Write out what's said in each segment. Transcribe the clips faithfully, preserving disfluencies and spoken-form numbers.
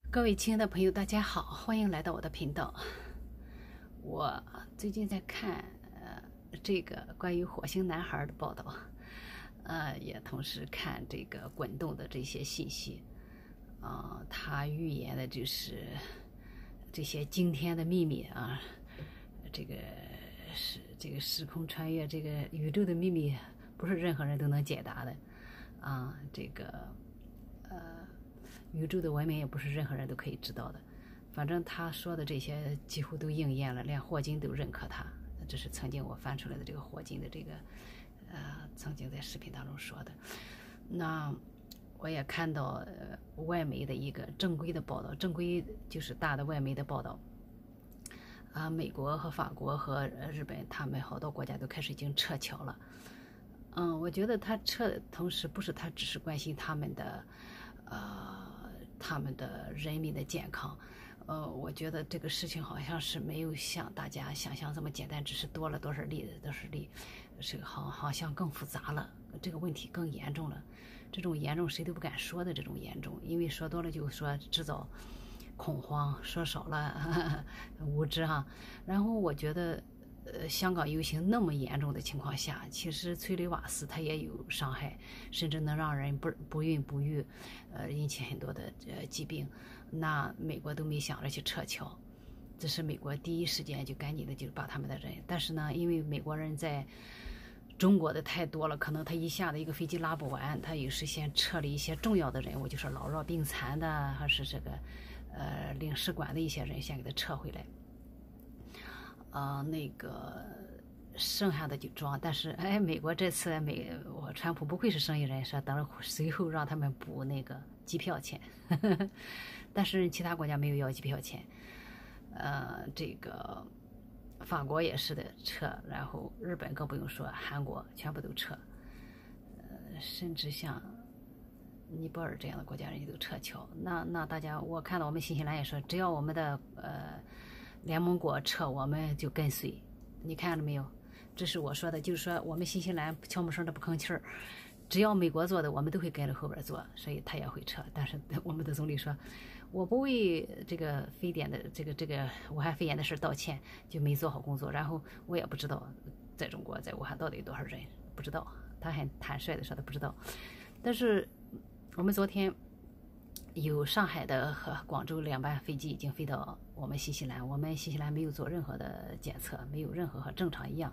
各位亲爱的朋友，大家好，欢迎来到我的频道。我最近在看呃这个关于火星男孩的报道，呃，也同时看这个滚动的这些信息。啊、呃，他预言的就是这些惊天的秘密啊，这个是这个时空穿越，这个宇宙的秘密，不是任何人都能解答的啊，这个呃。宇宙的文明也不是任何人都可以知道的，反正他说的这些几乎都应验了，连霍金都认可他。这是曾经我翻出来的这个霍金的这个，呃，曾经在视频当中说的。那我也看到、呃、外媒的一个正规的报道，正规就是大的外媒的报道。啊，美国和法国和日本，他们好多国家都开始已经撤侨了。嗯，我觉得他撤的同时，不是他只是关心他们的，呃。他们的人民的健康，呃，我觉得这个事情好像是没有像大家想象这么简单，只是多了多少例多少例，这个好好像更复杂了，这个问题更严重了。这种严重谁都不敢说的这种严重，因为说多了就说制造恐慌，说少了呵呵无知哈。然后我觉得。呃，香港游行那么严重的情况下，其实催泪瓦斯它也有伤害，甚至能让人不不孕不育，呃，引起很多的呃疾病。那美国都没想着去撤侨，这是美国第一时间就赶紧的就把他们的人。但是呢，因为美国人在中国的太多了，可能他一下子一个飞机拉不完，他有时先撤了一些重要的人物，就是老弱病残的，还是这个呃领事馆的一些人，先给他撤回来。呃，那个剩下的就装，但是哎，美国这次美我川普不愧是生意人，说等着随后让他们补那个机票钱，呵呵，但是其他国家没有要机票钱。呃，这个法国也是的撤，然后日本更不用说，韩国全部都撤，呃，甚至像尼泊尔这样的国家人家都撤侨。那那大家，我看到我们新西兰也说，只要我们的呃。联盟国撤，我们就跟随。你看了没有？这是我说的，就是说我们新西兰悄没声的不吭气儿，只要美国做的，我们都会跟着后边做，所以他也会撤。但是我们的总理说，我不为这个非典的这个这个武汉肺炎的事道歉，就没做好工作。然后我也不知道在中国在武汉到底有多少人，不知道。他很坦率的说他不知道。但是我们昨天。有上海的和广州两班飞机已经飞到我们新西兰，我们新西兰没有做任何的检测，没有任何和正常一样。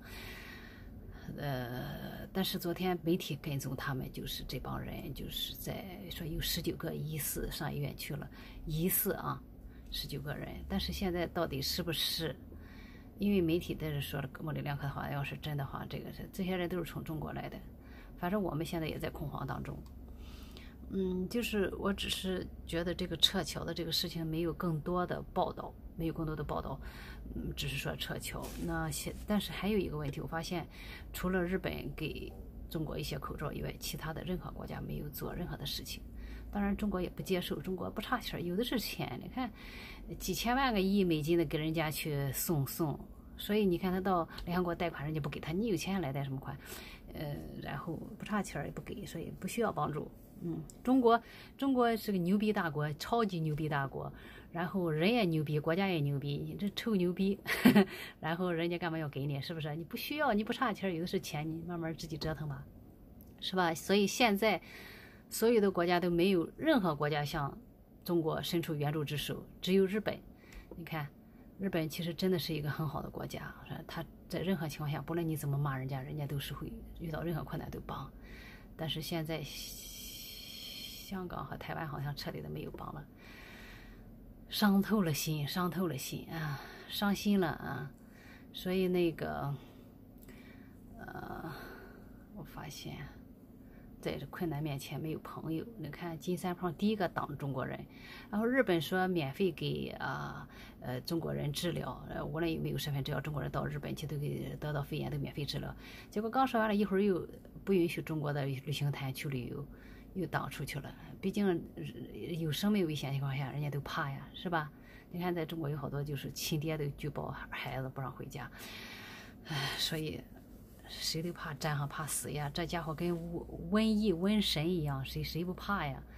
呃，但是昨天媒体跟踪他们，就是这帮人就是在说有十九个疑似上医院去了，疑似啊，十九个人。但是现在到底是不是？因为媒体在这说了模棱两可的话，要是真的话，这个是这些人都是从中国来的，反正我们现在也在恐慌当中。嗯，就是我只是觉得这个撤侨的这个事情没有更多的报道，没有更多的报道，嗯，只是说撤侨。那现但是还有一个问题，我发现除了日本给中国一些口罩以外，其他的任何国家没有做任何的事情。当然，中国也不接受，中国不差钱，有的是钱。你看，几千万个亿美金的给人家去送送，所以你看他到联合国贷款，人家不给他，你有钱来贷什么款？呃，然后不差钱也不给，所以不需要帮助。嗯，中国中国是个牛逼大国，超级牛逼大国，然后人也牛逼，国家也牛逼，你这臭牛逼，呵呵，然后人家干嘛要给你？是不是？你不需要，你不差钱，有的是钱，你慢慢自己折腾吧，是吧？所以现在所有的国家都没有任何国家向中国伸出援助之手，只有日本。你看，日本其实真的是一个很好的国家，他在任何情况下，不论你怎么骂人家，人家都是会遇到任何困难都帮。但是现在。香港和台湾好像彻底的没有帮了，伤透了心，伤透了心啊，伤心了啊！所以那个，呃，我发现，在这困难面前没有朋友。你看金三胖第一个挡中国人，然后日本说免费给啊呃, 呃中国人治疗，呃无论有没有身份，只要中国人到日本去都给得到肺炎都免费治疗。结果刚说完了一会儿又不允许中国的旅行团去旅游。又挡出去了，毕竟有生命危险情况下，人家都怕呀，是吧？你看，在中国有好多就是亲爹都举报孩子不让回家，唉，所以谁都怕战和怕死呀。这家伙跟瘟疫瘟神一样，谁谁不怕呀？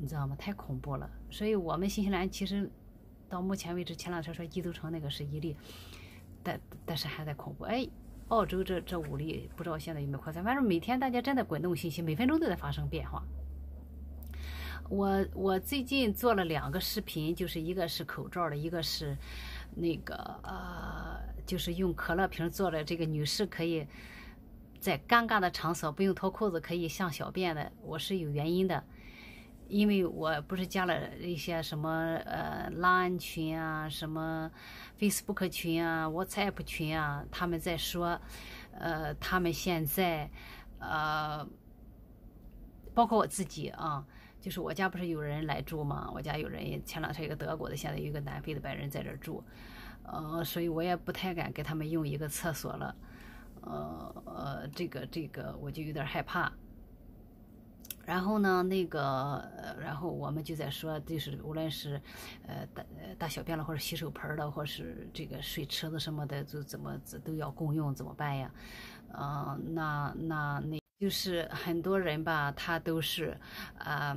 你知道吗？太恐怖了。所以我们新西兰其实到目前为止，前两天说基督城那个是一例，但但是还在恐怖。哎，澳洲这这五例，不知道现在有没有扩散。反正每天大家真的滚动信息，每分钟都在发生变化。我我最近做了两个视频，就是一个是口罩的，一个是那个呃，就是用可乐瓶做的，这个女士可以在尴尬的场所不用脱裤子可以上小便的，我是有原因的。因为我不是加了一些什么呃 Line 群啊，什么 Facebook 群啊、WhatsApp 群啊，他们在说，呃，他们现在呃，包括我自己啊，就是我家不是有人来住吗？我家有人，前两天有个德国的，现在有一个南非的白人在这儿住，呃，所以我也不太敢给他们用一个厕所了，呃呃，这个这个我就有点害怕。然后呢，那个，然后我们就在说，就是无论是，呃，大大小便了，或者洗手盆了，或是这个水池子什么的，就怎么都要共用，怎么办呀？嗯、呃，那那那就是很多人吧，他都是，啊、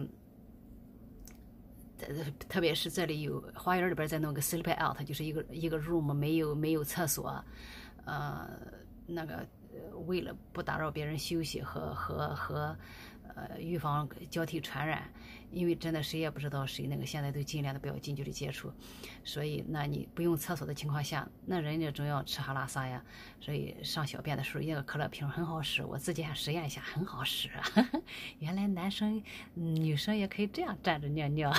呃，特别是这里有花园里边再弄个 sleep out， 就是一个一个 room 没有没有厕所，呃，那个为了不打扰别人休息和和和。呃，预防交替传染，因为真的谁也不知道谁那个现在都尽量的不要近距离接触，所以那你不用厕所的情况下，那人家总要吃喝拉撒呀，所以上小便的时候一个可乐瓶很好使，我自己还实验一下，很好使啊，原来男生女生也可以这样站着尿尿，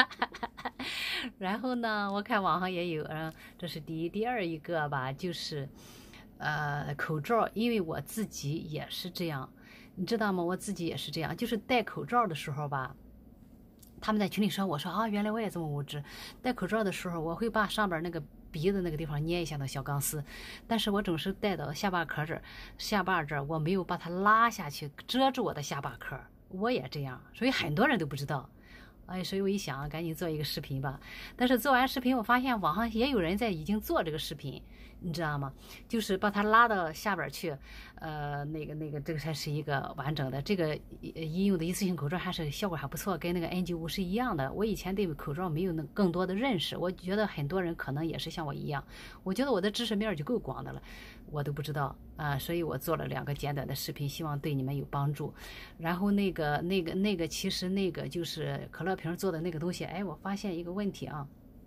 然后呢，我看网上也有，嗯，这是第一，第二一个吧，就是呃口罩，因为我自己也是这样。你知道吗？我自己也是这样，就是戴口罩的时候吧，他们在群里说，我说啊，原来我也这么无知。戴口罩的时候，我会把上边那个鼻子那个地方捏一下那小钢丝，但是我总是戴到下巴壳这儿，下巴这儿我没有把它拉下去遮住我的下巴壳，我也这样，所以很多人都不知道。哎，所以我一想，赶紧做一个视频吧。但是做完视频，我发现网上也有人在已经做这个视频，你知道吗？就是把它拉到下边去，呃，那个那个，这个才是一个完整的。这个医用的一次性口罩还是效果还不错，跟那个 N 九五 是一样的。我以前对口罩没有那更多的认识，我觉得很多人可能也是像我一样，我觉得我的知识面就够广的了，我都不知道啊、呃，所以我做了两个简短的视频，希望对你们有帮助。然后那个那个那个，其实那个就是可乐瓶做的那个东西，哎，我发现一个问题啊。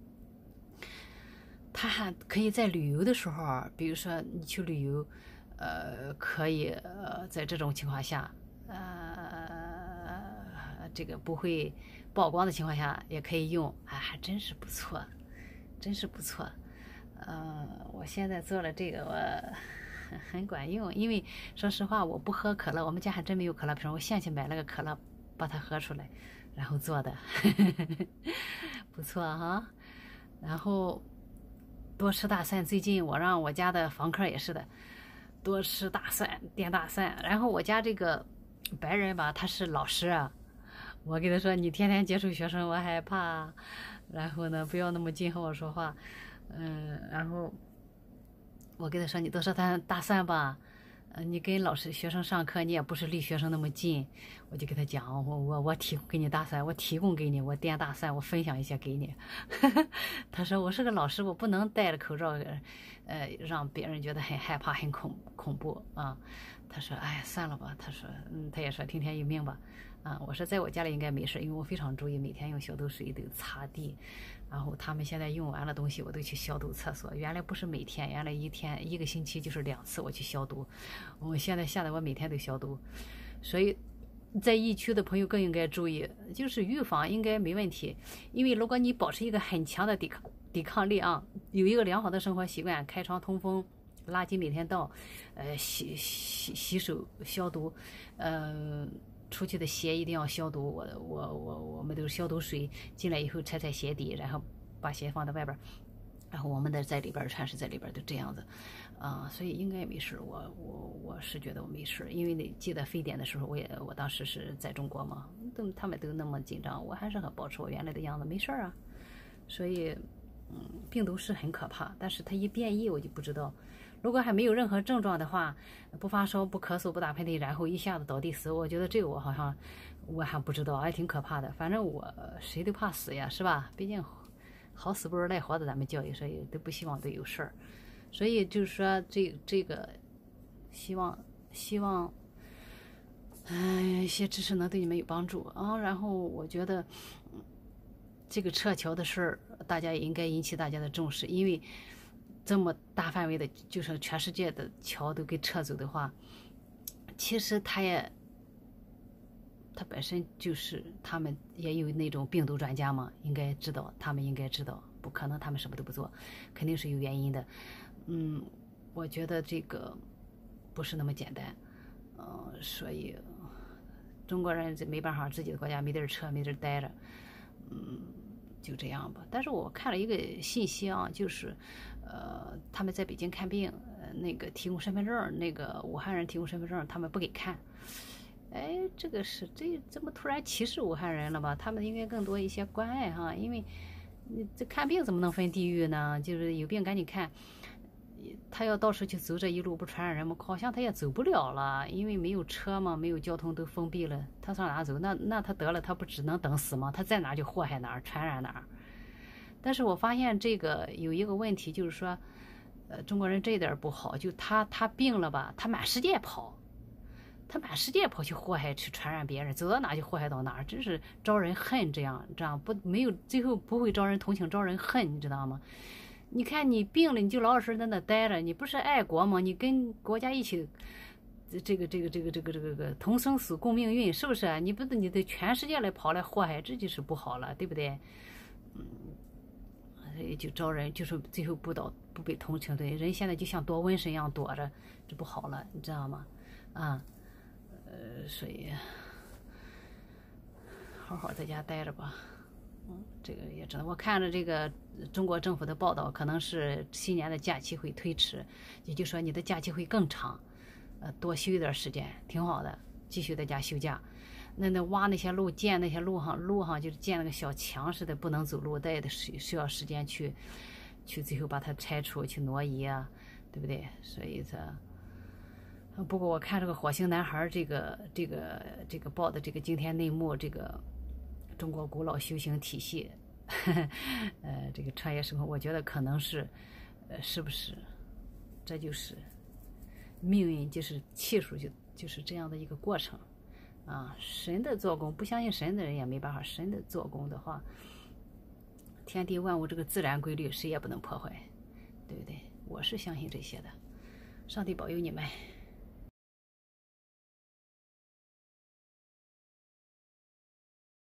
它还可以在旅游的时候，比如说你去旅游，呃，可以呃，在这种情况下，呃，这个不会曝光的情况下也可以用，哎，还真是不错，真是不错。呃，我现在做了这个，我很很管用，因为说实话，我不喝可乐，我们家还真没有可乐瓶，我现去买了个可乐，把它喝出来，然后做的，不错哈。然后。多吃大蒜，最近我让我家的房客也是的，多吃大蒜，点大蒜。然后我家这个白人吧，他是老师啊，我给他说你天天接触学生，我害怕。然后呢，不要那么近和我说话，嗯，然后我给他说你多吃大大蒜吧。呃，你跟老师学生上课，你也不是离学生那么近，我就给他讲，我我我提供给你大蒜，我提供给你，我点大蒜，我分享一些给你。他说我是个老师，我不能戴着口罩，呃，让别人觉得很害怕、很恐恐怖啊。他说，哎，算了吧。他说，嗯，他也说听天由命吧。啊，我说在我家里应该没事，因为我非常注意，每天用消毒水都擦地。然后他们现在用完了东西，我都去消毒厕所。原来不是每天，原来一天一个星期就是两次我去消毒。我现在现在我每天都消毒，所以在疫区的朋友更应该注意，就是预防应该没问题。因为如果你保持一个很强的抵抗抵抗力啊，有一个良好的生活习惯，开窗通风，垃圾每天倒，呃，洗洗洗手消毒，呃。出去的鞋一定要消毒，我我我我们都是消毒水，进来以后踩踩鞋底，然后把鞋放在外边，然后我们的在里边穿是在里边，都这样子，啊、呃，所以应该没事。我我我是觉得我没事，因为那记得非典的时候，我也我当时是在中国嘛，都他们都那么紧张，我还是很保持我原来的样子，没事啊。所以，嗯，病毒是很可怕，但是它一变异我就不知道。 如果还没有任何症状的话，不发烧、不咳嗽、不打喷嚏，然后一下子倒地死，我觉得这个我好像我还不知道，还挺可怕的。反正我谁都怕死呀，是吧？毕竟好死不如赖活的，咱们教育所以都不希望都有事儿。所以就是说，这这个希望希望，嗯，一些知识能对你们有帮助啊。然后我觉得这个撤侨的事儿，大家也应该引起大家的重视，因为这么大范围的，就是全世界的侨都给撤走的话，其实他也。他本身就是他们也有那种病毒专家嘛，应该知道，他们应该知道，不可能他们什么都不做，肯定是有原因的。嗯，我觉得这个不是那么简单，呃，所以中国人这没办法，自己的国家没地儿撤，没地儿待着，嗯，就这样吧。但是我看了一个信息啊，就是呃，他们在北京看病，呃，那个提供身份证，那个武汉人提供身份证，他们不给看。哎，这个是这怎么突然歧视武汉人了吧？他们应该更多一些关爱哈，因为你这看病怎么能分地域呢？就是有病赶紧看，他要到处去走这一路不传染人吗？好像他也走不了了，因为没有车嘛，没有交通都封闭了，他上哪走？那那他得了，他不只能等死吗？他在哪就祸害哪儿，传染哪儿。但是我发现这个有一个问题，就是说，呃，中国人这一点不好，就他他病了吧，他满世界跑。他满世界跑去祸害，去传染别人，走到哪就祸害到哪，真是招人恨。这样这样不没有最后不会招人同情，招人恨，你知道吗？你看你病了，你就老老实实在那待着，你不是爱国吗？你跟国家一起，这个这个这个这个这个这个同生死共命运，是不是？你不你得全世界来跑来祸害，这就是不好了，对不对？嗯，所以就招人就是最后不到不被同情，对人现在就像躲瘟神一样躲着，这不好了，你知道吗？啊。呃，所以好好在家待着吧。嗯，这个也知道。我看着这个中国政府的报道，可能是新年的假期会推迟，也就是说你的假期会更长，呃，多休一段时间，挺好的，继续在家休假。那那挖那些路，建那些路上，路上就是建那个小墙似的，不能走路，但也得需需要时间去，去最后把它拆除，去挪移啊，对不对？所以这。不过我看这个火星男孩这个这个这个报的这个惊天内幕，这个中国古老修行体系，呵呵呃，这个穿越时空，我觉得可能是，呃，是不是？这就是命运，就是气数，就就是这样的一个过程啊。神的做工，不相信神的人也没办法。神的做工的话，天地万物这个自然规律，谁也不能破坏，对不对？我是相信这些的。上帝保佑你们。